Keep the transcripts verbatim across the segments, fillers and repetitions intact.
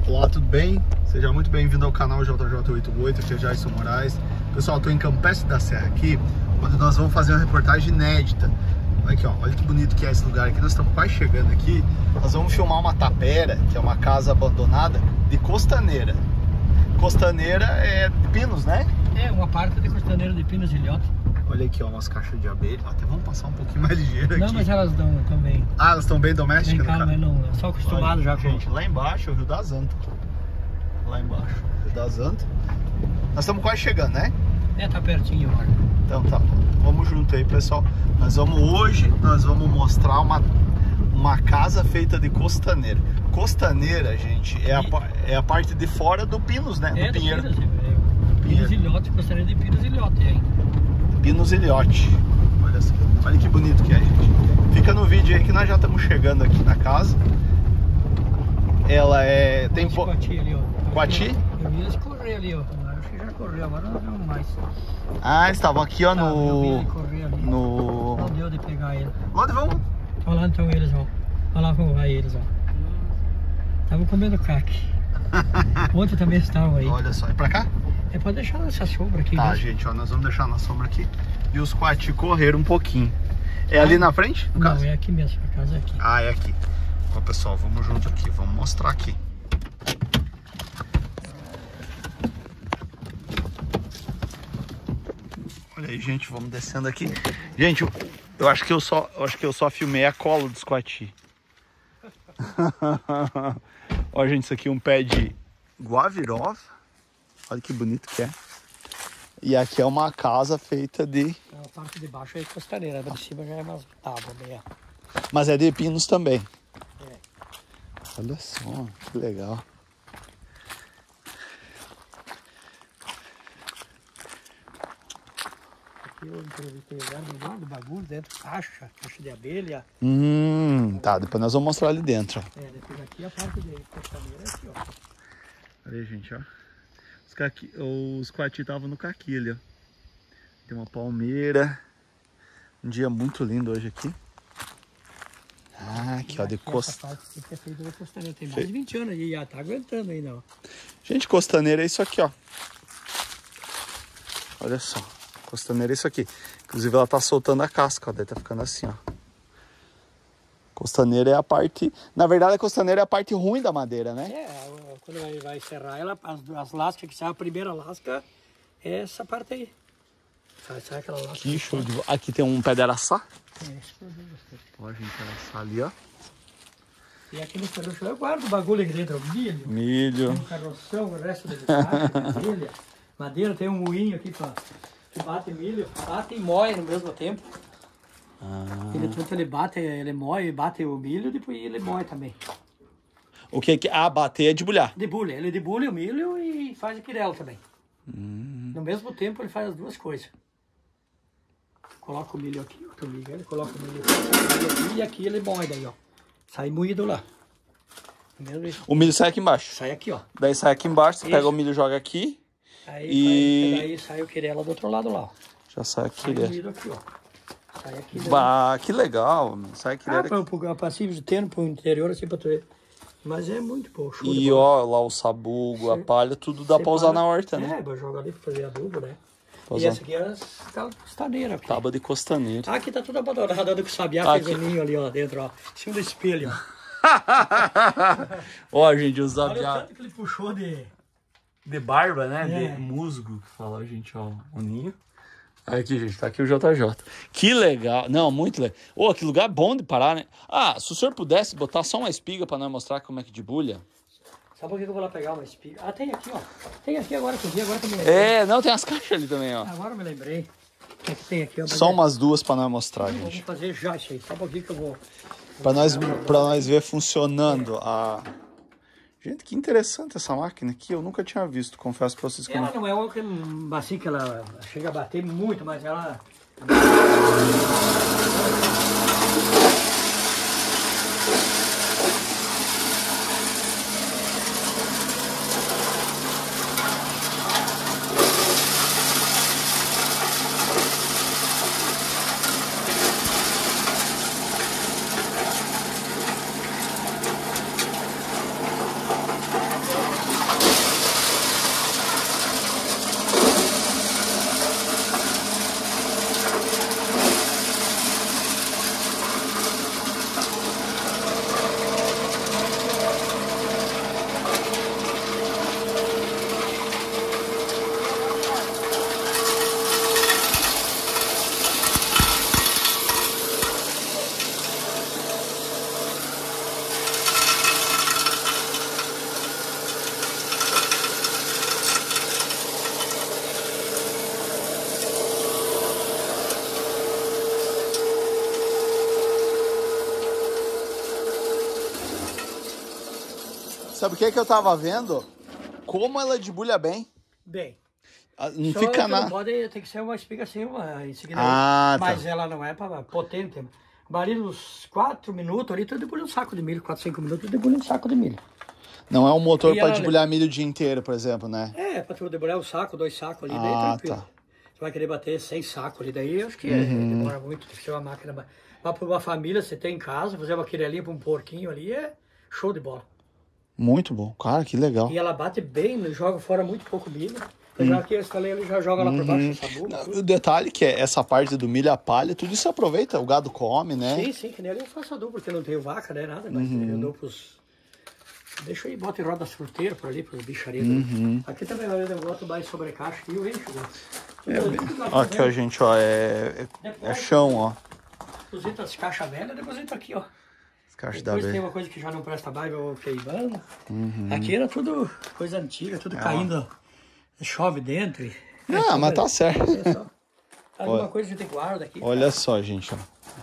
Olá, tudo bem? Seja muito bem-vindo ao canal J J oitenta e oito, aqui é Jason Moraes. Pessoal, estou em Campestre da Serra aqui, onde nós vamos fazer uma reportagem inédita. Olha aqui, ó, olha que bonito que é esse lugar aqui. Nós estamos quase chegando aqui. Nós vamos filmar uma tapera, que é uma casa abandonada de Costaneira. Costaneira é de pinos, né? É, uma parte de Costaneira de Pinos e Ilhote. Olha aqui, ó, umas caixas de abelha. Até vamos passar um pouquinho mais ligeiro aqui. Não, mas elas dão também. Ah, elas estão bem domésticas? Bem calma, não. Eu sou acostumado. Olha, já com... gente, lá embaixo é o Rio das Antas. Lá embaixo, Rio das Antas. Nós estamos quase chegando, né? É, tá pertinho agora. Então tá, vamos junto aí, pessoal. Nós vamos hoje, nós vamos mostrar uma, uma casa feita de costaneira. Costaneira, gente, é a, é a parte de fora do Pinos, né? É, do Pinheiro. Pinos, é, Pinos e Ilhote, Costaneira de Pinos e Ilhote ainda. Pinos e Ilhote. Olha, olha que bonito que é, gente. Fica no vídeo aí que nós já estamos chegando aqui na casa. Ela é... tem po... Coati ali, ó. Coati? Eu vi eles correr ali, ó. Acho que já correu, agora não vemos mais. Ah, eles estavam aqui, ó, tá, no... eu vi ele correr ali. No... Não deu de pegar ele. Onde vamos? Olha lá então eles, ó. Olha lá como vai eles, ó. Estavam comendo caque. Ontem também estavam aí. Olha só, é pra cá? É pra deixar nessa sombra aqui. Tá, mesmo. gente, ó, nós vamos deixar na sombra aqui. E os coati correram um pouquinho. É ali na frente? No Não, caso? é aqui mesmo, a casa é aqui. Ah, é aqui. Ó, pessoal, vamos junto aqui, vamos mostrar aqui. Olha aí, gente, vamos descendo aqui. Gente, eu, eu acho que eu só, eu acho que eu só filmei a cola dos coati. Ó, gente, isso aqui é um pé de guavirova. Olha que bonito que é. E aqui é uma casa feita de... A parte de baixo é costaneira, a de cima já é mais tábua, né? Mas é de pinos também. É. Olha só, que legal. Aqui eu entrevistei agora do bagulho dentro, caixa, caixa de abelha. Hum, tá, depois nós vamos mostrar ali dentro, ó. É, depois aqui a parte de costaneira é aqui, ó. Olha aí, gente, ó. Os, caqui, os coati estavam no caqui ali, ó. Tem uma palmeira. Um dia muito lindo hoje aqui. Ah, aqui, ó, de costa. Tem mais de vinte anos e já tá aguentando ainda, ó. Gente, costaneira é isso aqui, ó. Olha só. Costaneira é isso aqui. Inclusive ela tá soltando a casca, ó. Daí tá ficando assim, ó. Costaneira é a parte... Na verdade, a costaneira é a parte ruim da madeira, né? É, quando vai, vai serrar ela, as, as lascas que sai, a primeira lasca é essa parte aí. Sai, sai aquela lasca. Que show de... Aqui tem um pé de araçá. É, esse que eu gostei. Ó, gente, araçá ali, ó. E aqui no carroção eu guardo o bagulho aqui dentro, milho. Milho. Tem um carroção, o resto da caixa, telha, madeira, tem um moinho aqui pra, que bate milho, bate e moe no mesmo tempo. Ah. Ele tanto ele bate, ele moe, bate o milho, depois ele moe também. O que que... Ah, bater é debulhar. Debulha, ele debulha o milho e faz a quirela também. Hum. No mesmo tempo ele faz as duas coisas. Coloca o milho aqui, outro milho, ele coloca o milho aqui e aqui ele moe daí, ó. Sai moído lá. O milho sai aqui embaixo. Sai aqui, ó. Daí sai aqui embaixo, você Isso. pega o milho e joga aqui. Aí, E- faz, daí sai o quirela do outro lado lá, ó. Já sai aqui. Sai Né? moído aqui, ó. Sai aqui. daí. Bah, que legal. Sai aqui. Ah, dentro. para o passivo de tendo para o interior, assim, para tu ver. Mas é muito bom. Show de E bola. ó, lá o sabugo, a Cê- palha, tudo dá Você pra usar para- na horta, né? É, vai jogar ali para fazer adubo, né? Pra E usar. essa aqui é a costaneira. Aqui. Tábua de costaneira. Ah, aqui tá tudo abandonado, onde que o sabiá Ah, fez aqui. o ninho ali, ó, dentro, ó. Em cima do espelho, ó. Ó, gente, os Olha o sabiá tanto que ele puxou de... de barba, né? É. De musgo, que fala, gente, ó, o ninho. Aqui, gente, tá aqui o J J. Que legal. Não, muito legal. Ô, que lugar bom de parar, né? Ah, se o senhor pudesse botar só uma espiga pra nós mostrar como é que debulha. Sabe por que eu vou lá pegar uma espiga? Ah, tem aqui, ó. Tem aqui agora que eu vi, agora que eu me lembrei. É, não, tem as caixas ali também, ó. Agora eu me lembrei. O que é que tem aqui, ó? Só umas duas pra nós mostrar, Eu vou gente. fazer já isso aí. Sabe por que que eu vou... Pra nós, pra nós ver funcionando a... Gente, que interessante essa máquina aqui. Eu nunca tinha visto, confesso pra vocês que eu Ela não... não é uma que, assim, que ela chega a bater muito, mas ela... sabe o que, que eu tava vendo? Como ela debulha bem. Bem. Não Só fica que nada. não pode, tem que ser uma espiga assim, uma insignia. Ah, tá. Mas ela não é pra, potente. Ali uns quatro minutos ali, tu debulha um saco de milho. quatro, cinco minutos, tu debulha um saco de milho. Não é um motor E pra ela- debulhar milho o dia inteiro, por exemplo, né? É, pra tu debulhar um saco, dois sacos ali, Ah, daí tranquilo. tá. Você vai querer bater seis sacos ali, daí eu acho que é, demora muito, tem que ser uma máquina. Mas pra uma família, você tem em casa, fazer uma quirelinha pra um porquinho ali, é show de bola. Muito bom. Cara, que legal. E ela bate bem, joga fora muito pouco milho. Já que eu instalei ali, já joga lá por baixo essa buba. O detalhe que é essa parte do milho, a palha, tudo isso aproveita, o gado come, né? Sim, sim, que nem ali eu faço adubo, porque eu não tenho vaca, né, nada, mas eu dou pros... Deixa aí, bota e roda as fruteiras por ali, pros bicharias. Uhum. Aqui também eu boto mais sobrecaixa aqui, eu encho. É, ó, aqui, ó, gente, ó, é, é, é chão, ó. Deposita as caixas velhas, deposita aqui, ó. As caixas da Depois tem velha. uma coisa que já não presta mais, eu vou queimando. Uhum. Aqui era tudo coisa antiga, tudo caindo. Chove dentro. E... Ah, mas tá certo. É só. Alguma Olha. coisa que tem guarda aqui. Olha só, gente, ó.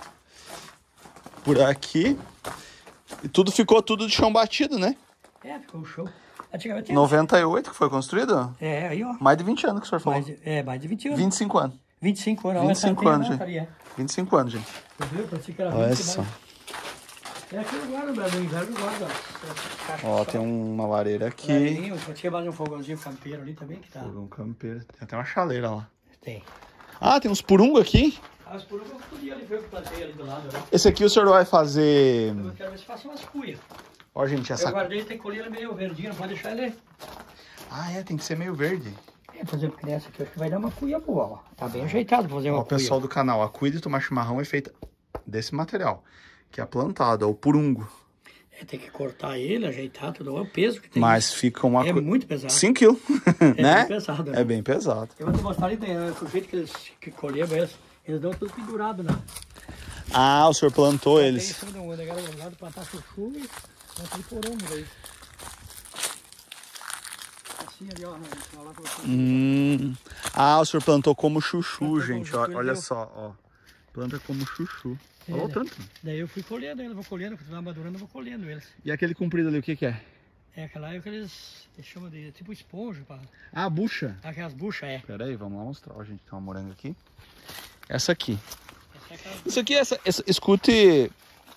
Por aqui. E tudo ficou tudo de chão batido, né? É, ficou show. Antigamente... noventa e oito que foi construído? É, aí, ó. Mais de vinte anos que o senhor falou. Mais de, é, mais de vinte anos. vinte e cinco anos. vinte e cinco anos. vinte e cinco Olha, anos, tem a gente. data ali, é. vinte e cinco anos, gente. Tu viu? Parecia que era Olha vinte, só. mas... É aqui eu guardo, no inverno eu guardo. Ó, tem uma lareira aqui. Eu tinha mais um fogãozinho campeiro ali também que tá. Um campeiro. Tem até uma chaleira lá. Tem. Ah, tem uns purungo aqui. As por eu podia ali ver o que eu plantei ali do lado. Né? Esse aqui o senhor vai fazer... Eu quero ver se faço umas cuias. Ó, gente, Eu essa... guardei, tem que colher ele meio verdinho, não pode deixar ele... Ah, é, tem que ser meio verde. É, por exemplo, que essa aqui, eu acho que vai dar uma cuia boa, ó. Tá bem ajeitado pra fazer uma Ó, cuia. pessoal do canal, a cuia de tomar chimarrão é feita desse material, que é plantado, ó, o purungo. É, tem que cortar ele, ajeitar tudo, olha o peso que tem. Mas fica uma... É cu- muito pesado. cinco quilos, É né? bem pesado, né? É bem pesado. Eu vou te mostrar ali, tem, é, o jeito que eles que colheram eles, eles dão tudo pendurado, né? Ah, o senhor plantou Tem em eles. cima do mundo, agora do lado plantar chuchu e plantar porongo aí. Assim ali, ó, né? Lá pra você. Hum. Ah, o senhor plantou como chuchu, Plantou gente. como Ó, chuchu, olha ele só, ó. Planta como chuchu. É, Olha o né? tanto. Daí eu fui colhendo eles, vou colhendo, quando vai madurando eu vou colhendo eles. E aquele comprido ali, o que que é? É aquela é que eles, eles chamam de tipo esponja, pá. Ah, a bucha. Aquelas buchas, é. Pera aí, vamos lá mostrar. Ó, gente, tem uma moranga aqui. Essa aqui. Essa é aquela... Isso aqui, essa, essa, escute...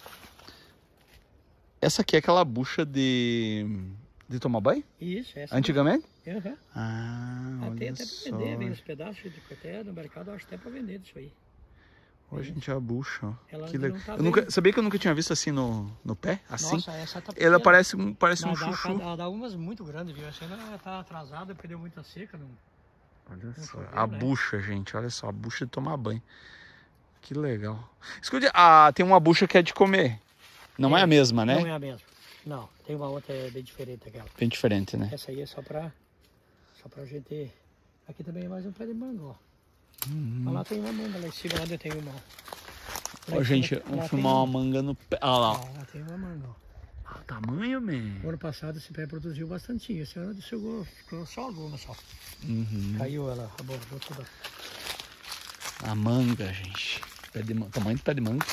Essa aqui é aquela bucha de... de tomar banho? Isso, essa. Antigamente? Uhum. Ah, Até, olha até só. pra vender, vem os pedaços de até no mercado, eu acho até pra vender isso aí. Ó, gente, a bucha, ó. Ela Que ainda legal. não tá Eu nunca, bem. sabia que eu nunca tinha visto assim no, no pé? Assim? Nossa, essa tá Ela pequena. parece, um- parece um Mas dá, chuchu. ela dá umas muito grandes, viu? Essa ainda tá atrasada, perdeu muita seca. Não... Olha só, choveu, a né? bucha, gente, olha só, a bucha de tomar banho. Que legal. Escute, ah, tem uma bucha que é de comer. Não é, É, a mesma, né? Não é a mesma. Não, tem uma outra bem diferente aquela. Bem diferente, né? Essa aí é só pra, só pra gente... Aqui também é mais um pé de manga, ó. Uhum. Mas lá tem uma manga, lá em cima lá tem uma. Lá Ó, em gente, cima- vamos lá filmar tem uma manga no pé. Ah lá, Ó, lá tem uma manga, ó. ó. O tamanho, man. O ano passado esse pé produziu bastante. Esse ano chegou, ficou só alguma só. Uhum. Caiu ela, abordou toda. A manga, gente. Pé de man... Tamanho do pé de manga.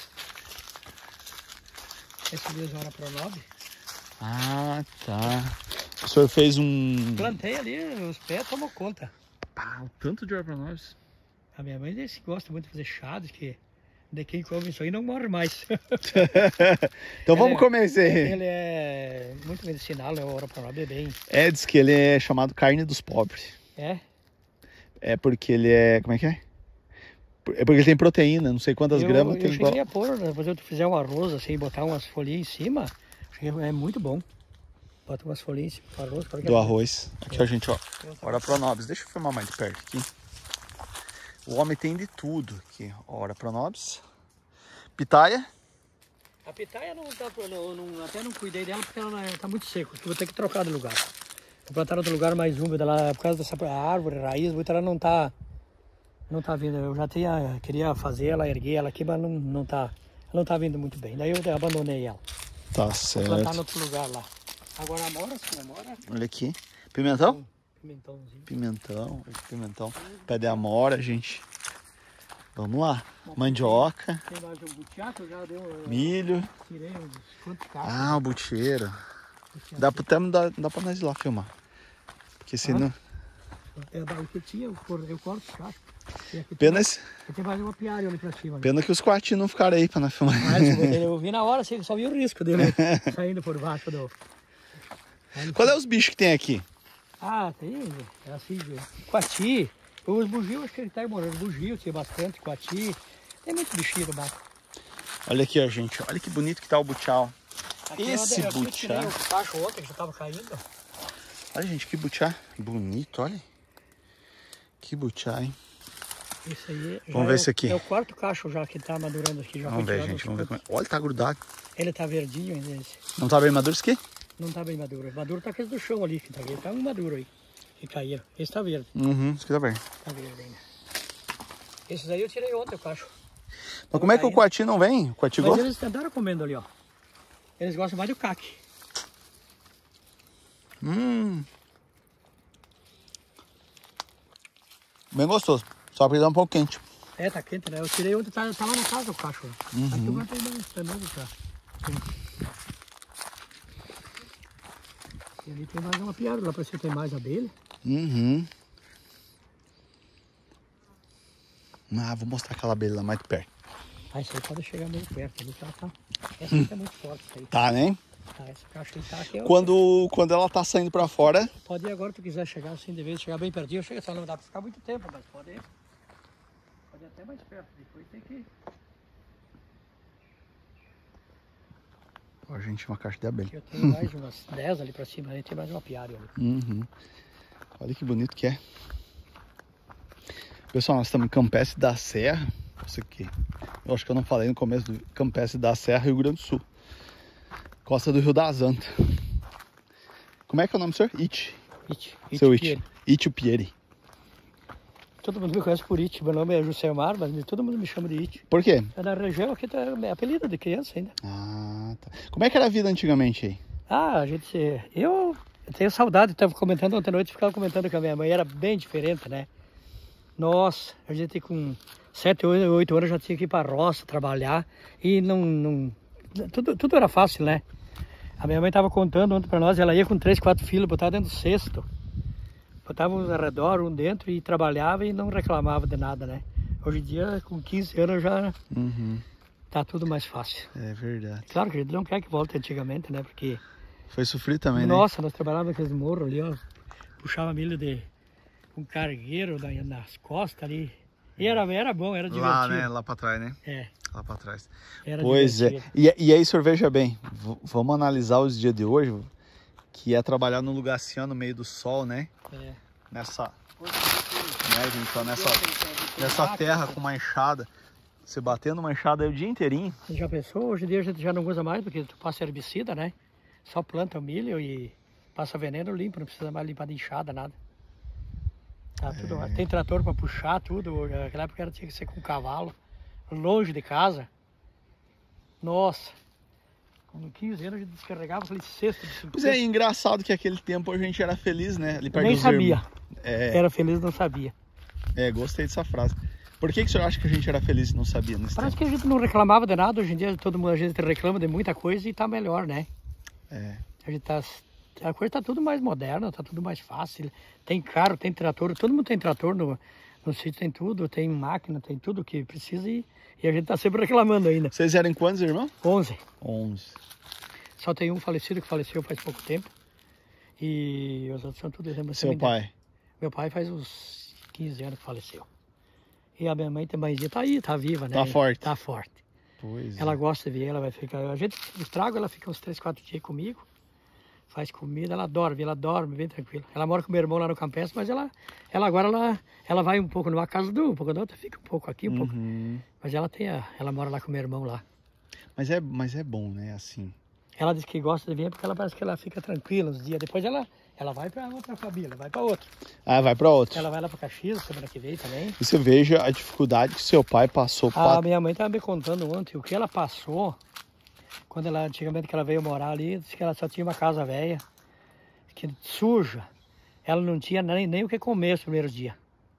Esse mesmo era pro nove. Ah, tá. O senhor fez um... Plantei ali, os pés tomou conta. Pá, o tanto de erva nós. A minha mãe desse gosta muito de fazer chá, diz que de quem come isso aí não morre mais. Então vamos é- começar. Ele é muito medicinal, né? O Ora Pro é bem. É, diz que ele é chamado carne dos pobres. É? É porque ele é... Como é que é? É porque ele tem proteína, não sei quantas eu, gramas eu tem. cheguei a pôr, né, depois eu fizer um arroz assim, botar umas folhinhas em cima, é muito bom. Bota umas folhinhas em cima do arroz. Do arroz. Aqui, ó, gente, ó. Ora Pronobis. Deixa eu filmar mais de perto aqui. O homem tem de tudo aqui. Ora Pronobis. Pitaia. A pitaia não tá, não, não, até não cuidei dela porque ela não é- tá muito seco. Vou ter que trocar de lugar. Vou plantar em outro lugar mais úmido lá, por causa dessa árvore, raiz, muita ela não tá, não tá vindo. Eu já tinha, queria fazer ela, erguer ela aqui, mas não, não tá, ela não tá vindo muito bem. Daí eu abandonei ela. Tá Vou certo. plantar em outro lugar lá. Agora a amora, sim, a amora, Olha aqui. Pimentão? pimentãozinho. Pimentão. Pimentão. Pé de amora, gente. Vamos lá. Mandioca. Tem mais um butiá que eu já deu, eu Milho. tirei uns quantos cacos. Ah, o butcheiro. Dá pra, até, dá, dá pra nós ir lá filmar. Porque senão... É, o que tinha, eu corto os cachos. Pena, esse... tem mais uma piária ali pra cima. Pena que os quatinhos não ficaram aí pra nós filmar. Mas, eu vi na hora, assim, só vi o risco dele saindo por baixo do... Qual é os bichos que tem aqui? Ah, tem, é assim, coati. Os bugios, acho que ele tá morando. Bugio, tinha bastante, coati. Tem muito bichinho no barco. Olha aqui, ó, gente. Olha que bonito que tá o butiá. Aqui Esse eu, eu butiá. Eu o cacho ontem, que já tava caindo. Olha, gente, que butiá bonito, olha. Que butiá, hein? Esse aí vamos ver é esse aqui. É o quarto cacho já que tá madurando aqui. Já vamos ver, gente. Vamos ver como é. Olha, tá grudado. Ele tá verdinho ainda. Esse. Não tá bem maduro esse aqui? Não tá bem maduro. Maduro tá aquele do chão ali. Que tá, ele tá um maduro aí. Que caíram. Esse tá verde. Uhum, esse aqui tá verde. Tá verde ainda. Esses aí eu tirei ontem o cacho. Mas como é que o coati não vem? O coati Mas gosta? eles andaram comendo ali, ó. Eles gostam mais do caque. Hum. Bem gostoso. Só porque dá um pouco quente. É, tá quente, né? Eu tirei ontem, tá, tá lá na casa o cacho. Uhum. Aqui agora tá ainda estranando, tá? E ali tem mais uma piada, lá pra você tem mais abelha. Uhum. Ah, vou mostrar aquela abelha lá mais de perto. Ah, isso aí pode chegar meio perto. Ali, tá, tá. Essa aqui tá muito forte, isso aí. Tá, né? Tá, essa caixa aí tá aqui. É Quando, quando ela tá saindo pra fora... Pode ir agora, se tu quiser chegar assim, de vez chegar bem pertinho. Chega, só não dá pra ficar muito tempo, mas pode ir. Pode ir até mais perto, depois tem que... Ó, gente, uma caixa de abelha. Aqui eu tenho mais umas dez ali pra cima, aí tem mais uma piária ali. Uhum. Olha que bonito que é. Pessoal, nós estamos em Campestre da Serra. Isso aqui. Eu acho que eu não falei no começo do Campestre da Serra, Rio Grande do Sul. Costa do Rio das Antas. Como é que é o nome do senhor? It. It. Seu It. It Pieri. Todo mundo me conhece por It. Meu nome é José Omar, mas todo mundo me chama de It. Por quê? É da região aqui, tá, é apelido de criança ainda. Ah, tá. Como é que era a vida antigamente aí? Ah, a gente... Eu, eu tenho saudade, estava comentando ontem à noite, ficava comentando com a minha mãe, era bem diferente, né? Nossa, a gente com sete, oito anos já tinha que ir para a roça trabalhar e não... não tudo, tudo era fácil, né? A minha mãe estava contando ontem para nós, ela ia com três, quatro filhos, botava dentro do cesto. Botava uns ao redor, um dentro e trabalhava e não reclamava de nada, né? Hoje em dia, com quinze anos já Uhum. tá tudo mais fácil. É verdade. Claro que a gente não quer que volte antigamente, né? Porque... Foi sofrer também, Nossa, né? Nós trabalhávamos naqueles morros ali, ó. Puxava milho de um cargueiro nas costas ali. E era, era bom, era divertido. Lá, né? Lá pra trás, né? É. Lá pra trás. Era pois divertido. é. E, e aí, senhor, veja bem. Vamos analisar os dias de hoje, que é trabalhar num lugar assim, ó, no meio do sol, né? É. Nessa... Né, gente? Ó, nessa, nessa terra com uma enxada. Você batendo uma enxada aí o dia inteirinho. Você já pensou? Hoje em dia a gente já não usa mais, porque tu passa herbicida, né? Só planta o milho e passa veneno, limpa, não precisa mais limpar de enxada, nada. Tá tudo, É. Tem trator para puxar tudo, naquela época era, tinha que ser com cavalo, longe de casa. Nossa, com quinze anos a gente descarregava aquele cesto de cinquenta. Pois é, engraçado que aquele tempo a gente era feliz, né? Ali Eu perto nem dos sabia, irmãos. É, era feliz, não sabia. é, gostei dessa frase. Por que, que o senhor acha que a gente era feliz e não sabia nesse Parece tempo? que a gente não reclamava de nada, hoje em dia todo mundo, a gente reclama de muita coisa e tá melhor, né? É. A gente tá, a coisa tá tudo mais moderna, tá tudo mais fácil. Tem carro, tem trator, todo mundo tem trator no, no sítio, tem tudo, tem máquina, tem tudo que precisa e, e a gente tá sempre reclamando ainda. Vocês eram quantos, irmão? onze. onze. Só tem um falecido que faleceu faz pouco tempo. E os outros são tudo irmãos. Seu pai? Meu pai faz uns quinze anos que faleceu. E a minha mãe também tá aí, tá viva, né? Tá forte. Tá forte. Pois Ela é. gosta de vir, ela vai ficar. A gente trago, ela fica uns três, quatro dias comigo. Faz comida, ela dorme, ela dorme bem tranquila. Ela mora com meu irmão lá no Campestre, mas ela, ela agora ela, ela vai um pouco numa casa do, um pouco da outra, fica um pouco aqui, um pouco. Uhum. Mas ela tem a, ela mora lá com meu irmão lá. Mas é, mas é bom, né? Assim. Ela diz que gosta de vir porque ela parece que ela fica tranquila uns dias. Depois ela, ela vai para outra família, vai para outra. Ah, vai pra outro. Ela vai lá para Caxias semana que vem também. E você veja a dificuldade que seu pai passou. A Pra... minha mãe estava me contando ontem o que ela passou quando ela, antigamente que ela veio morar ali, disse que ela só tinha uma casa velha, que suja. Ela não tinha nem, nem o que comer os primeiros dias.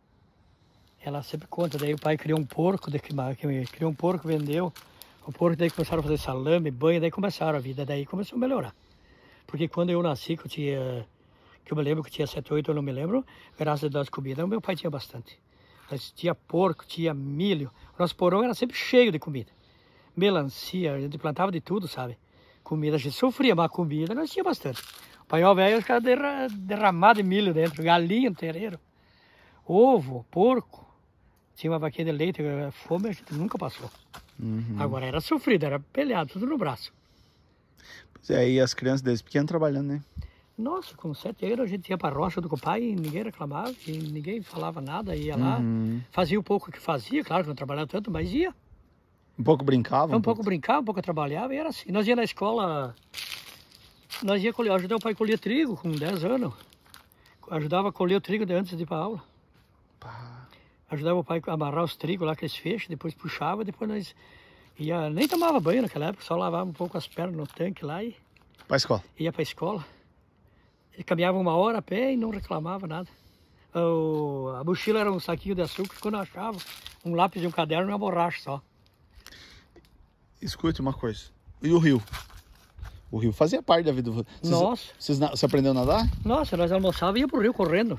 Ela sempre conta, daí o pai criou um porco, daí, que, criou um porco, vendeu. O porco daí começaram a fazer salame, banho, daí começaram a vida, daí começou a melhorar. Porque quando eu nasci, que eu tinha, que eu me lembro que eu tinha sete, oito, eu não me lembro, graças a Deus, comida, meu pai tinha bastante. Nós tinha porco, tinha milho. O nosso porão era sempre cheio de comida. Melancia, a gente plantava de tudo, sabe? Comida, a gente sofria, mas comida nós tinha bastante. O paiol velho, os caras derra, derramavam de milho dentro, galinha no terreiro, ovo, porco. Tinha uma vaquinha de leite, fome a gente nunca passou. Uhum. Agora era sofrido, era pelhado, tudo no braço. Pois é, e as crianças desde pequeno trabalhando, né? Nossa, com sete anos a gente ia para a roça do pai e ninguém reclamava, e ninguém falava nada, ia lá, Uhum. fazia o pouco que fazia, claro que não trabalhava tanto, mas ia. Um pouco brincava? Um, um pouco brincava, um pouco trabalhava e era assim. Nós ia na escola, nós ia colher, ajudar o pai a colher trigo com dez anos. Ajudava a colher o trigo antes de ir para aula. Pá. Ajudava o pai a amarrar os trigos lá, aqueles feixes, depois puxava, depois nós ia, nem tomava banho naquela época, só lavava um pouco as pernas no tanque lá e Pra escola? ia para a escola. Ele caminhava uma hora a pé e não reclamava nada. O, a mochila era um saquinho de açúcar, quando eu achava, um lápis e um caderno e uma borracha só. Escute uma coisa. E o rio? O rio fazia parte da vida do... Vocês, Nossa. Vocês, você aprendeu a nadar? Nossa, nós almoçávamos e ia pro rio correndo.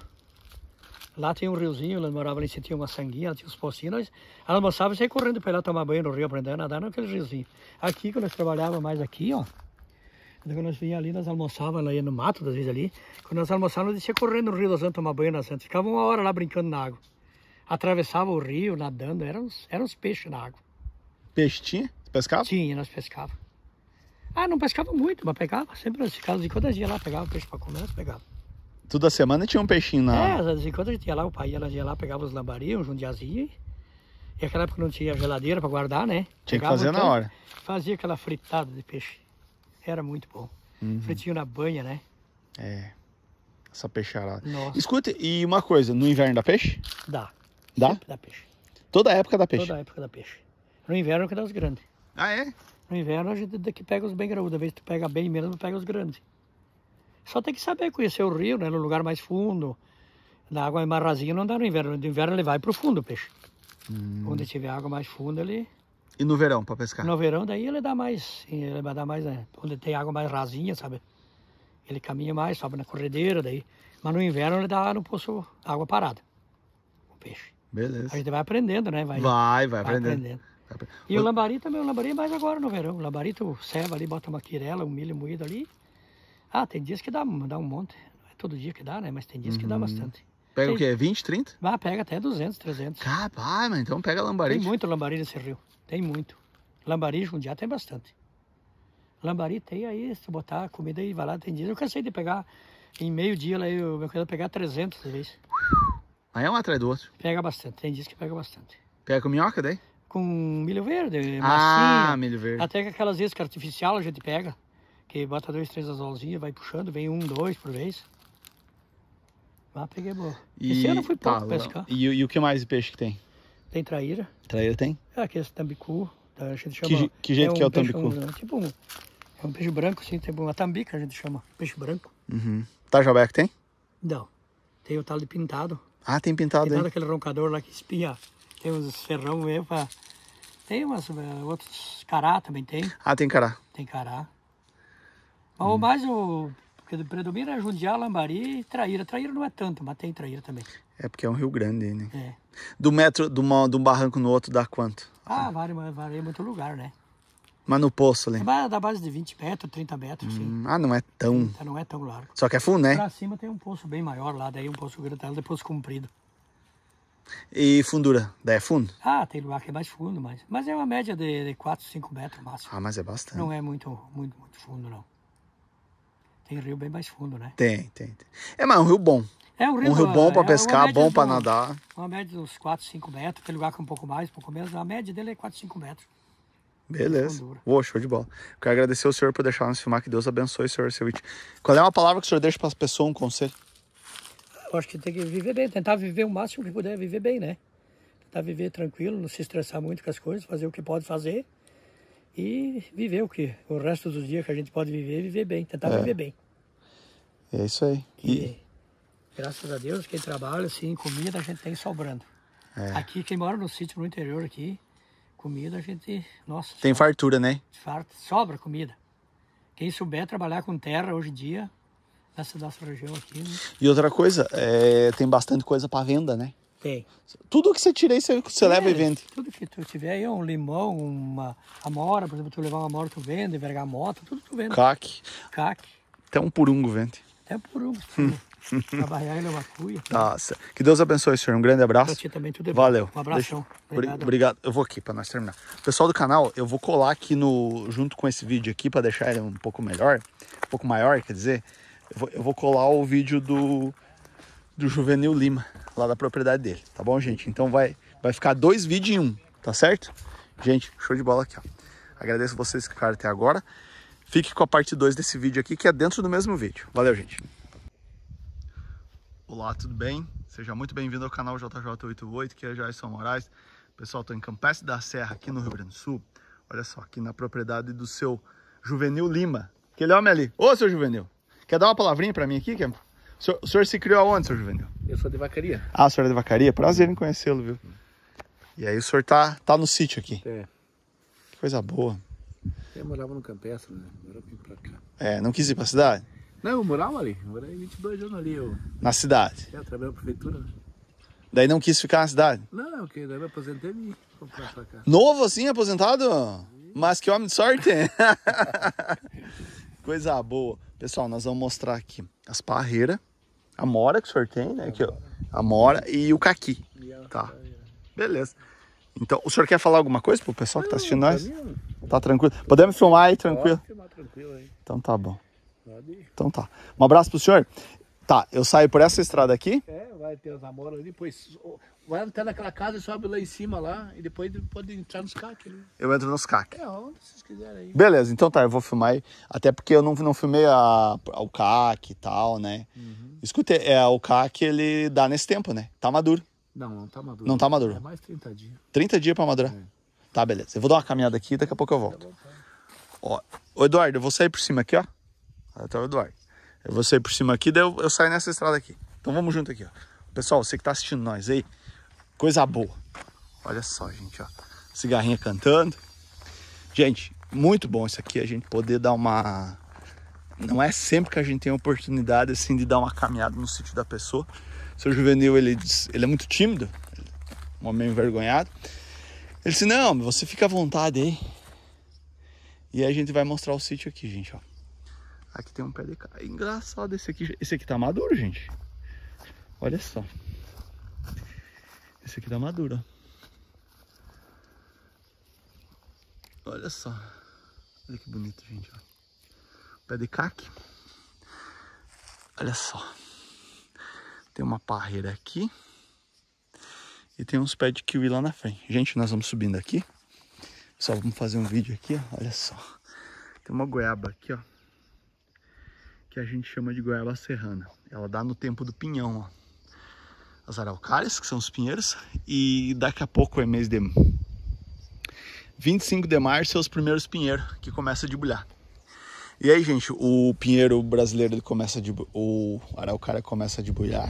Lá tem um riozinho, nós morávamos ali, tinha uma sanguinha, tinha uns pocinhos, nós almoçávamos e saíamos correndo para ir lá tomar banho no rio, aprender a nadar naquele riozinho. Aqui, quando nós trabalhávamos mais aqui, ó, quando nós vinha ali, nós almoçávamos lá no mato, às vezes ali, quando nós almoçávamos, nós descia correndo no rio das Antas, tomar banho nas Antas, ficava uma hora lá brincando na água. Atravessava o rio, nadando, eram uns, eram uns peixes na água. Peixe tinha? Pescava? Tinha, nós pescava. Ah, não pescava muito, mas pegava, sempre nós ficávamos, de quando a gente ia lá, pegava peixe para comer, nós pegava. Toda semana tinha um peixinho na... É, às vezes quando a gente ia lá, o pai ia, ia lá, pegava os lambari, um jundiazinho. E naquela época não tinha geladeira para guardar, né? Tinha Pegava, que fazer então, na hora. Fazia aquela fritada de peixe. Era muito bom. Uhum. Fritinho na banha, né? É, essa peixarada. Nossa. Escuta, e uma coisa, no inverno dá peixe? Dá. Dá? Sempre dá peixe. Toda época dá peixe? Toda época dá peixe. No inverno que dá os grandes. Ah, é? No inverno a gente daqui pega os bem graúdos. Às vezes tu pega bem menos, tu pega os grandes. Só tem que saber conhecer o rio, né? No lugar mais fundo. Na água mais rasinha não dá no inverno. No inverno ele vai pro fundo o peixe. Hum. Onde tiver água mais funda, ele... E no verão, pra pescar? No verão, daí ele dá mais, ele vai dar mais, né? Onde tem água mais rasinha, sabe? Ele caminha mais, sobe na corredeira, daí. Mas no inverno ele dá no poço água parada, o peixe. Beleza. A gente vai aprendendo, né? Vai, Vai, vai, vai aprendendo. aprendendo. Vai aprendendo. E o lambari também, o lambari é mais agora no verão. O lambari tu ceva ali, bota uma quirela, um milho moído ali. Ah, tem dias que dá, dá um monte. Não é todo dia que dá, né? Mas tem dias que dá bastante. Pega tem, o quê? vinte, trinta? Ah, pega até duzentos, trezentos. Capaz, mas então pega lambari. Tem muito lambari nesse rio, tem muito. Lambari, Jundiá tem bastante. Lambari tem aí, se botar comida aí, vai lá, tem dias. Eu cansei de pegar, em meio dia, lá, eu, eu quero pegar trezentos vezes. Aí é um atrás do outro. Pega bastante, tem dias que pega bastante. Pega com minhoca daí? Com milho verde, Ah, massinha. milho verde. Até que aquelas iscas artificiais a gente pega, que bota dois, três anzolzinhos, vai puxando, vem um, dois por vez. Lá peguei boa. E... Esse ano eu fui pouco tá, pescar. E, e o que mais de peixe que tem? Tem traíra, Traíra tem? é aquele tambicu, a gente chama... Que, je- que jeito um que é o peixe, tambicu? Um, tipo um, é um peixe branco, assim, tem uma tambica a gente chama, peixe branco. Uhum. Tajabé que tem? Não, tem o tal de pintado. Ah, tem pintado Pintado aí. aquele roncador lá que espinha, tem uns ferrão mesmo, pra... tem umas, uh, outros cará também tem, Ah, tem cará. tem cará. Mas o mais, o que predomina é Jundiá, Lambari e Traíra. Traíra não é tanto, mas tem Traíra também. É porque é um rio grande, né? É. Do metro, de, uma, de um barranco no outro dá quanto? Ah, varia, varia muito lugar, né? Mas no poço ali? É da base de vinte metros, trinta metros, sim. Hum, ah, não é tão... Então não é tão largo. Só que é fundo, né? Pra cima tem um poço bem maior lá, daí um poço grande, depois comprido. E fundura? Daí é fundo? Ah, tem lugar que é mais fundo, mas, mas é uma média de, de quatro, cinco metros máximo. Ah, mas é bastante. Não é muito, muito, muito fundo, não. Tem rio bem mais fundo, né? Tem, tem, tem. É, mas é um rio bom. É um rio, Um rio bom pra é, pescar, uma média bom pra do- nadar. Uma média de uns quatro, cinco metros. Tem lugar que é um pouco mais, um pouco menos. A média dele é quatro, cinco metros. Beleza. fundura. Boa, show de bola. Quero agradecer ao senhor por deixar nós filmar. Que Deus abençoe o senhor, seu It. Qual é uma palavra que o senhor deixa para as pessoas, um conselho? Eu acho que tem que viver bem, tentar viver o máximo que puder, viver bem, né? Tentar viver tranquilo, não se estressar muito com as coisas, fazer o que pode fazer e viver o que o resto dos dias que a gente pode viver, viver bem, tentar É. viver bem. É isso aí. E, E, graças a Deus, quem trabalha, assim, comida a gente tem sobrando. É. Aqui, quem mora no sítio, no interior aqui, comida a gente, nossa, tem sobra, fartura, né? farta, sobra comida. Quem souber trabalhar com terra hoje em dia, nessa nossa região aqui, né? E outra coisa, é, tem bastante coisa para venda, né? Tem. Tudo que você tira aí, você, você é, leva e vende. Tudo que tu tiver aí, um limão, uma amora, por exemplo, tu levar uma amora, tu vende, bergamota, tudo tu vende. Caque. Caque. Até um purungo vende. Até purungo, sim. Trabalhar ele é uma cuia. Nossa. Que Deus abençoe, senhor. Um grande abraço. Pra ti também tudo é bom. Valeu. Um abração. Deixa... Obrigado. Obrigado. Eu vou aqui para nós terminar. Pessoal do canal, eu vou colar aqui no junto com esse vídeo aqui para deixar ele um pouco melhor, um pouco maior, quer dizer, eu vou, eu vou colar o vídeo do do Juvenil Lima, lá da propriedade dele, tá bom, gente? Então vai vai ficar dois vídeos em um, tá certo? Gente, show de bola aqui, ó. Agradeço vocês que ficaram até agora. Fique com a parte dois desse vídeo aqui, que é dentro do mesmo vídeo. Valeu, gente. Olá, tudo bem? Seja muito bem-vindo ao canal J J oitenta e oito, que é Jason Moraes. Pessoal, estou em Campestre da Serra, aqui no Rio Grande do Sul. Olha só, aqui na propriedade do seu Juvenil Lima. Aquele homem ali. Ô, seu Juvenil, quer dar uma palavrinha para mim aqui? Quer... O senhor, o senhor se criou aonde, seu Juvenil? Eu sou de Vacaria. Ah, o senhor é de Vacaria? Prazer em conhecê-lo, viu? E aí o senhor tá, tá no sítio aqui. É. Que coisa boa. Eu morava no Campestre, né? Agora eu vim pra cá. É, não quis ir pra cidade? Não, eu morava ali. Eu morei vinte e dois anos ali. Eu, Na cidade? eu trabalhei na prefeitura, né? Daí não quis ficar na cidade? Não, eu que daí eu aposentei e vim comprar pra cá. Novo assim, aposentado? Mas que homem de sorte! Coisa boa. Pessoal, nós vamos mostrar aqui as parreiras, a mora que o senhor tem, né? Aqui, ó. A mora e o caqui. Tá. Beleza. Então, o senhor quer falar alguma coisa pro pessoal que tá assistindo nós? Tá tranquilo? Podemos filmar aí, tranquilo? Pode filmar tranquilo aí. Então tá bom. Pode ir. Então tá. Um abraço pro senhor. Tá, eu saio por essa estrada aqui. É, vai ter as amoras ali, depois vai até naquela casa e sobe lá em cima lá, e depois pode entrar nos caques ali. Eu entro nos caques. É, onde vocês quiserem aí. Beleza, então tá, eu vou filmar aí. Até porque eu não, não filmei a, o caque e tal, né? Uhum. Escute, é, o caque ele dá nesse tempo, né? Tá maduro. Não, não tá maduro. Não tá maduro. É mais trinta dias. trinta dias pra madurar. É. Tá, beleza. Eu vou dar uma caminhada aqui e daqui a pouco eu volto. Ó, ô Eduardo, eu vou sair por cima aqui, ó. Até o Eduardo. Eu vou sair por cima aqui, daí eu, eu saio nessa estrada aqui. Então vamos junto aqui, ó. Pessoal, você que tá assistindo nós aí, coisa boa. Olha só, gente, ó. Cigarrinha cantando. Gente, muito bom isso aqui, a gente poder dar uma... Não é sempre que a gente tem a oportunidade, assim, de dar uma caminhada no sítio da pessoa. O seu Juvenil, ele, ele é muito tímido, um homem envergonhado. Ele disse, não, você fica à vontade aí. E aí a gente vai mostrar o sítio aqui, gente, ó. Aqui tem um pé de carne. Engraçado esse aqui. Esse aqui tá maduro, gente. Olha só. Esse aqui tá maduro, ó. Olha só. Olha que bonito, gente, ó. Pé de caque. Olha só. Tem uma parreira aqui. E tem uns pés de kiwi lá na frente. Gente, nós vamos subindo aqui. Só vamos fazer um vídeo aqui, ó. Olha só. Tem uma goiaba aqui, ó. Que a gente chama de goiaba serrana. Ela dá no tempo do pinhão, ó. As araucárias, que são os pinheiros. E daqui a pouco é mês de... vinte e cinco de março é os primeiros pinheiros que começam a debulhar. E aí, gente, o pinheiro brasileiro ele começa a debulhar. O araucária começa a debulhar.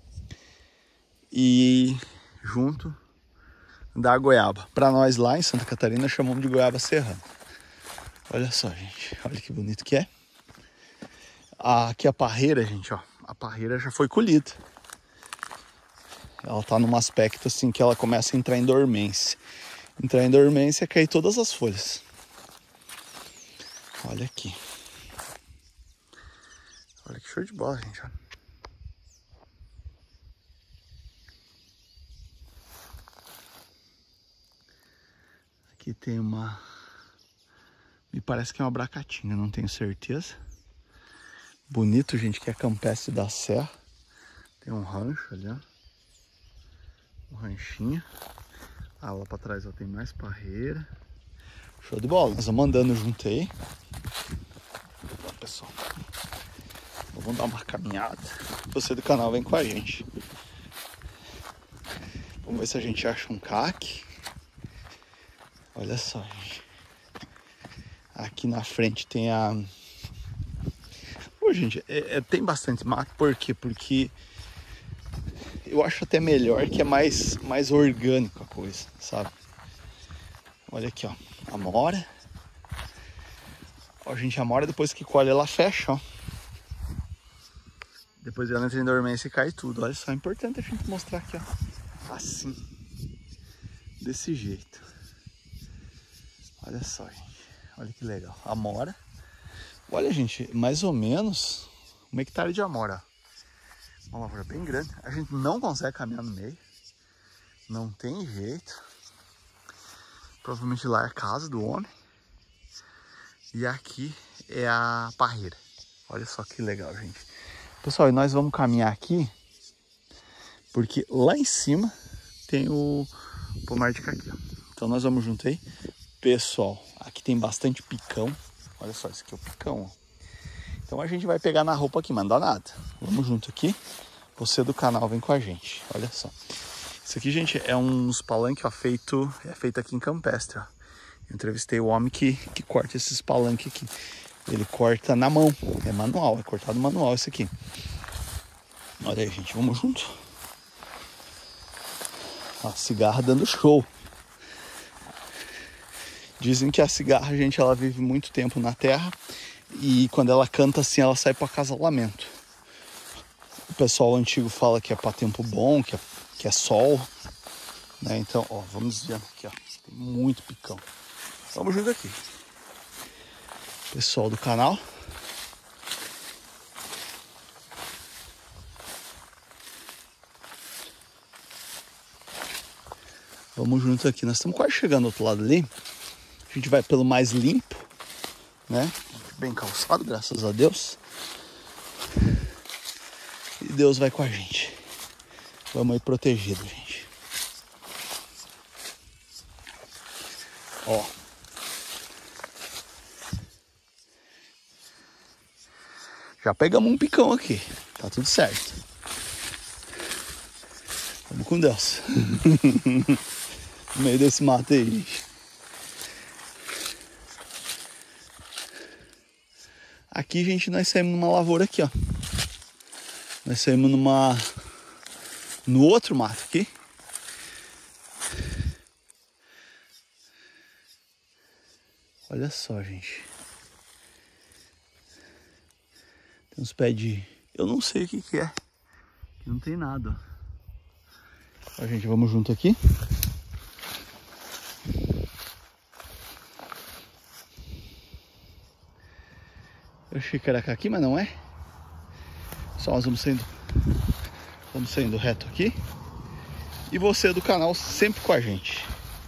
E junto da goiaba. Para nós lá em Santa Catarina chamamos de goiaba serrana. Olha só, gente. Olha que bonito que é. Aqui a parreira, gente, ó. A parreira já foi colhida. Ela tá num aspecto assim que ela começa a entrar em dormência. Entrar em dormência é cair todas as folhas. Olha aqui. Olha que show de bola, gente, ó. Aqui tem uma... Me parece que é uma abracatinga, não tenho certeza. Bonito, gente, que é Campestre da Serra. Tem um rancho ali, ó. Um ranchinho. Ah, lá pra trás ó, tem mais parreira. Show de bola. Nós vamos andando junto aí. Ó, pessoal. Vamos dar uma caminhada. Você do canal vem com a gente. Vamos ver se a gente acha um caque. Olha só, gente. Aqui na frente tem a... Pô, gente, é, é, tem bastante mato. Por quê? Porque eu acho até melhor que é mais, mais orgânico a coisa, sabe? Olha aqui, ó. Amora. Ó, gente, a amora depois que colhe ela fecha, ó. Depois ela entra em dormência e cai tudo. Olha só, é importante a gente mostrar aqui, ó. Assim. Desse jeito. Olha só, gente. Olha que legal. Amora. Olha, gente, mais ou menos um hectare de amora. Uma lavoura bem grande. A gente não consegue caminhar no meio. Não tem jeito. Provavelmente lá é a casa do homem. E aqui é a parreira. Olha só que legal, gente. Pessoal, e nós vamos caminhar aqui, porque lá em cima tem o pomar de caqui. Então nós vamos junto aí. Pessoal, aqui tem bastante picão. Olha só, esse aqui é o picão, ó. Então a gente vai pegar na roupa aqui, mas não dá nada. Vamos junto aqui. Você do canal vem com a gente. Olha só. Isso aqui, gente, é uns palanques, ó, feito, é feito aqui em Campestre, ó. Eu entrevistei o homem que, que corta esses palanques aqui. Ele corta na mão, é manual, é cortado manual isso aqui. Olha aí, gente, vamos junto. A cigarra dando show. Dizem que a cigarra, gente, ela vive muito tempo na terra. E quando ela canta assim, ela sai para acasalamento. O pessoal antigo fala que é para tempo bom, que é, que é sol, né? Então, ó, vamos desviando aqui, ó. Tem muito picão. Vamos junto aqui. Pessoal do canal. Vamos junto aqui. Nós estamos quase chegando do outro lado ali. A gente vai pelo mais limpo, né? Bem calçado, graças a Deus. E Deus vai com a gente. Vamos aí protegido, gente. Ó. Já pegamos um picão aqui. Tá tudo certo. Vamos com Deus. No meio desse mato aí, gente. Aqui, gente, nós saímos numa lavoura aqui, ó. Nós saímos numa... no outro mato aqui. Olha só, gente. Tem uns pés de... eu não sei o que que é. Não tem nada. Ó, gente, vamos junto aqui. Eu achei que era aqui, mas não é. Só nós vamos saindo, vamos saindo reto aqui. E você do canal sempre com a gente.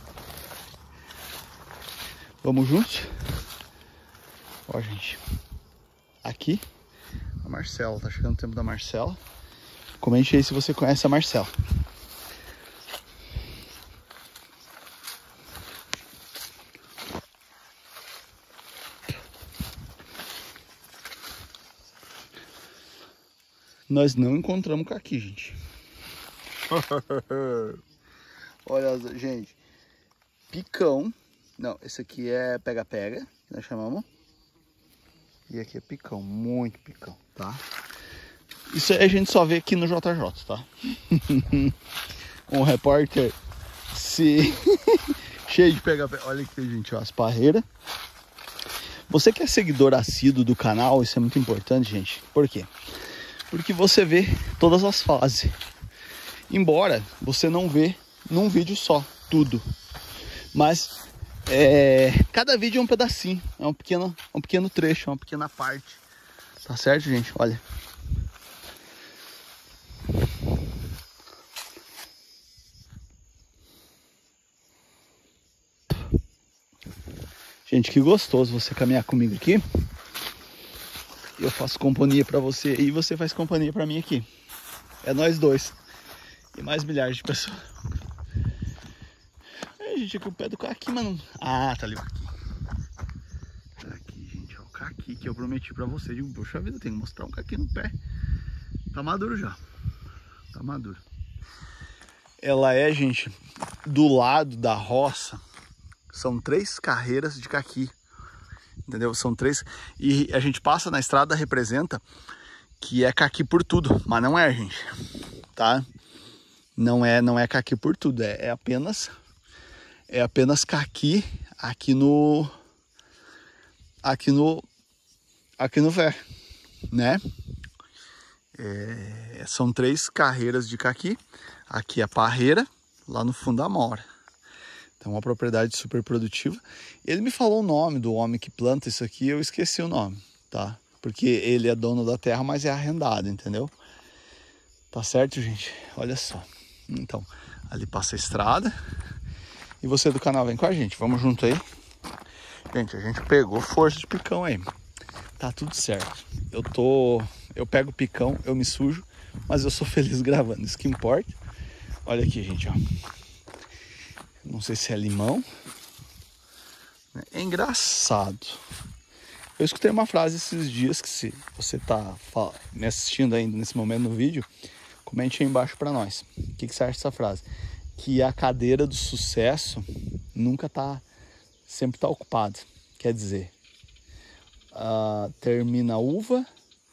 Vamos juntos. Ó, gente. Aqui, a Marcela. Tá chegando o tempo da Marcela. Comente aí se você conhece a Marcela. Nós não encontramos caqui, gente. Olha, gente. Picão. Não, esse aqui é pega-pega, que nós chamamos. E aqui é picão, muito picão, tá? Isso aí a gente só vê aqui no J J, tá? Um repórter se... cheio de pega-pega. Olha aqui, gente, ó, as parreiras. Você que é seguidor assíduo do canal, isso é muito importante, gente. Por quê? Porque você vê todas as fases. Embora você não vê num vídeo só tudo. Mas é, cada vídeo é um pedacinho. É um pequeno, um pequeno trecho, é uma pequena parte. Tá certo, gente? Olha. Gente, que gostoso você caminhar comigo aqui. Eu faço companhia pra você e você faz companhia pra mim aqui. É nós dois. E mais milhares de pessoas. É, gente, aqui o pé do caqui, mano. Ah, tá ali o caqui. Tá aqui, gente, ó, o caqui que eu prometi pra você. Digo, poxa vida, eu tenho que mostrar um caqui no pé. Tá maduro já. Tá maduro. Ela é, gente, do lado da roça. São três carreiras de caqui. Entendeu? São três. E a gente passa na estrada, representa que é caqui por tudo. Mas não é, gente. Tá? Não é, não é caqui por tudo. É, é apenas... É apenas caqui aqui no... aqui no, aqui no Vé, né? É, são três carreiras de caqui. Aqui é a parreira, lá no fundo da mora. Então, uma propriedade super produtiva. Ele me falou o nome do homem que planta isso aqui, eu esqueci o nome, tá? Porque ele é dono da terra, mas é arrendado, entendeu? Tá certo, gente? Olha só. Então, ali passa a estrada. E você do canal, vem com a gente, vamos junto aí. Gente, a gente pegou força de picão aí. Tá tudo certo. Eu tô... Eu pego picão, eu me sujo, mas eu sou feliz gravando, isso que importa. Olha aqui, gente, ó. Não sei se é limão. É engraçado. Eu escutei uma frase esses dias que, se você tá me assistindo ainda nesse momento no vídeo, comente aí embaixo pra nós. O que, que você acha dessa frase? Que a cadeira do sucesso nunca tá... Sempre tá ocupada. Quer dizer, uh, termina a uva,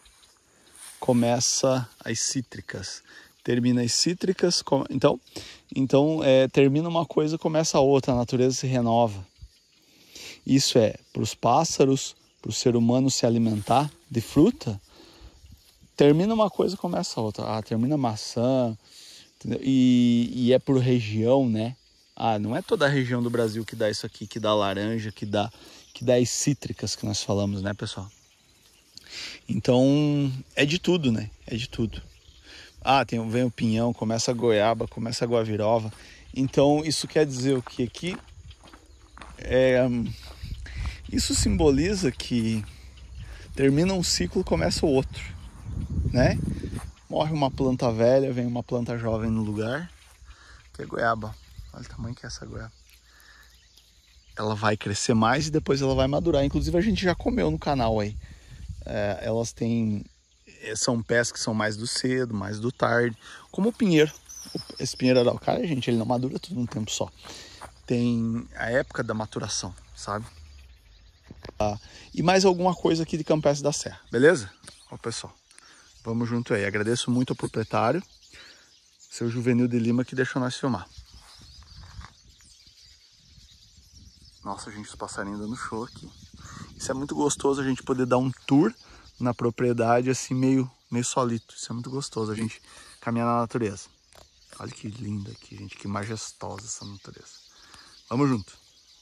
começa as cítricas. Termina as cítricas, com... então, então é, termina uma coisa, começa a outra, a natureza se renova. Isso é para os pássaros, para o ser humano se alimentar de fruta, termina uma coisa, começa a outra. Ah, termina a maçã, entendeu? E, e é por região, né? Ah, não é toda a região do Brasil que dá isso aqui, que dá laranja, que dá, que dá as cítricas que nós falamos, né, pessoal? Então, é de tudo, né? É de tudo. Ah, tem, vem o pinhão, começa a goiaba, começa a guavirova. Então, isso quer dizer o que aqui? É, isso simboliza que termina um ciclo, começa o outro, né? Morre uma planta velha, vem uma planta jovem no lugar, que é goiaba. Olha o tamanho que é essa goiaba. Ela vai crescer mais e depois ela vai madurar. Inclusive, a gente já comeu no canal aí. É, elas têm... São pés que são mais do cedo, mais do tarde. Como o pinheiro. Esse pinheiro araucária, gente, ele não madura tudo num tempo só. Tem a época da maturação, sabe? Ah, e mais alguma coisa aqui de Campestre da Serra, beleza? Ó, pessoal, vamos junto aí. Agradeço muito ao proprietário, seu Juvenil de Lima, que deixou nós filmar. Nossa, gente, os passarinhos dando show aqui. Isso é muito gostoso, a gente poder dar um tour na propriedade, assim, meio, meio solito. Isso é muito gostoso, a gente caminhar na natureza. Olha que linda aqui, gente, que majestosa essa natureza. Vamos junto.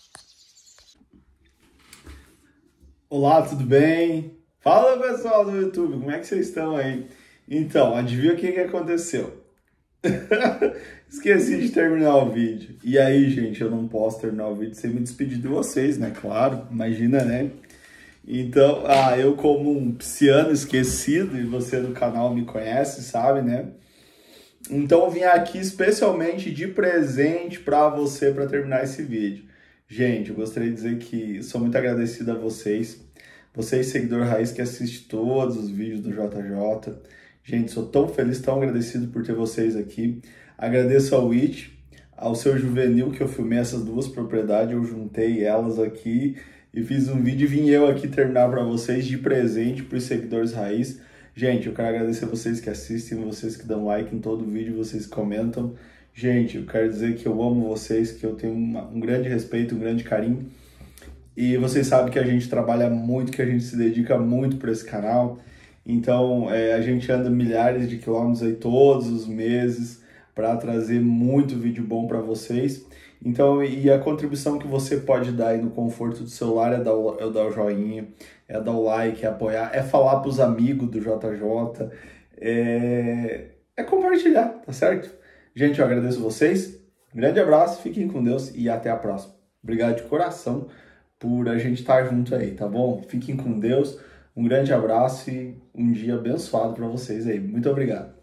Olá, tudo bem? Fala, pessoal do YouTube, como é que vocês estão aí? Então, adivinha o que, que aconteceu? Esqueci de terminar o vídeo. E aí, gente, eu não posso terminar o vídeo sem me despedir de vocês, né? Claro, imagina, né? Então, ah, eu como um pisciano esquecido, e você do canal me conhece, sabe, né? Então eu vim aqui especialmente de presente para você para terminar esse vídeo. Gente, eu gostaria de dizer que sou muito agradecido a vocês. Vocês, seguidor raiz que assiste todos os vídeos do J J. Gente, sou tão feliz, tão agradecido por ter vocês aqui. Agradeço ao It, ao seu Juvenil, que eu filmei essas duas propriedades, eu juntei elas aqui e fiz um vídeo e vim eu aqui terminar para vocês de presente para os seguidores raiz. Gente, eu quero agradecer a vocês que assistem, vocês que dão like em todo vídeo, vocês que comentam. Gente, eu quero dizer que eu amo vocês, que eu tenho uma, um grande respeito, um grande carinho. E vocês sabem que a gente trabalha muito, que a gente se dedica muito para esse canal. Então, é, a gente anda milhares de quilômetros aí todos os meses para trazer muito vídeo bom para vocês. Então, e a contribuição que você pode dar aí no conforto do celular é dar o, é dar o joinha, é dar o like, é apoiar, é falar para os amigos do J J, é, é compartilhar, tá certo? Gente, eu agradeço vocês, um grande abraço, fiquem com Deus e até a próxima. Obrigado de coração por a gente estar junto aí, tá bom? Fiquem com Deus, um grande abraço e um dia abençoado para vocês aí. Muito obrigado.